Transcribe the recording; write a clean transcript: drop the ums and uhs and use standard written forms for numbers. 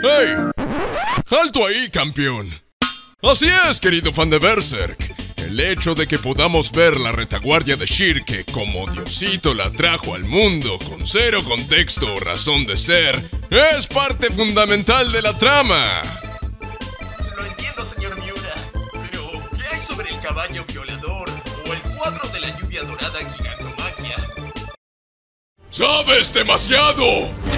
¡Hey! ¡Alto ahí, campeón! Así es, querido fan de Berserk. El hecho de que podamos ver la retaguardia de Shirke como Diosito la trajo al mundo con cero contexto o razón de ser es parte fundamental de la trama. Lo entiendo, señor Miura, pero ¿qué hay sobre el caballo violador o el cuadro de la lluvia dorada en Gigantomaquia? ¡Sabes demasiado!